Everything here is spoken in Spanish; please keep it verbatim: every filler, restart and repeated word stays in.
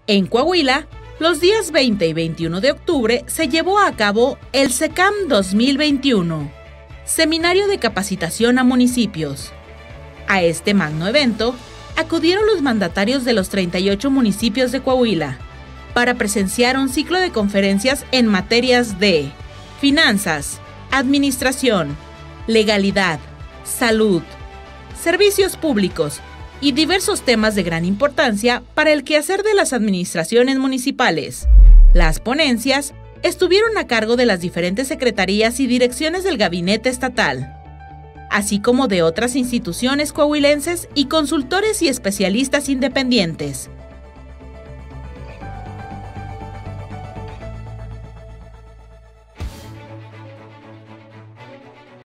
En Coahuila, los días veinte y veintiuno de octubre se llevó a cabo el SECAM dos mil veintiuno, Seminario de Capacitación a Municipios. A este magno evento acudieron los mandatarios de los treinta y ocho municipios de Coahuila para presenciar un ciclo de conferencias en materias de finanzas, administración, legalidad, salud, servicios públicos y diversos temas de gran importancia para el quehacer de las administraciones municipales. Las ponencias estuvieron a cargo de las diferentes secretarías y direcciones del gabinete estatal, así como de otras instituciones coahuilenses y consultores y especialistas independientes.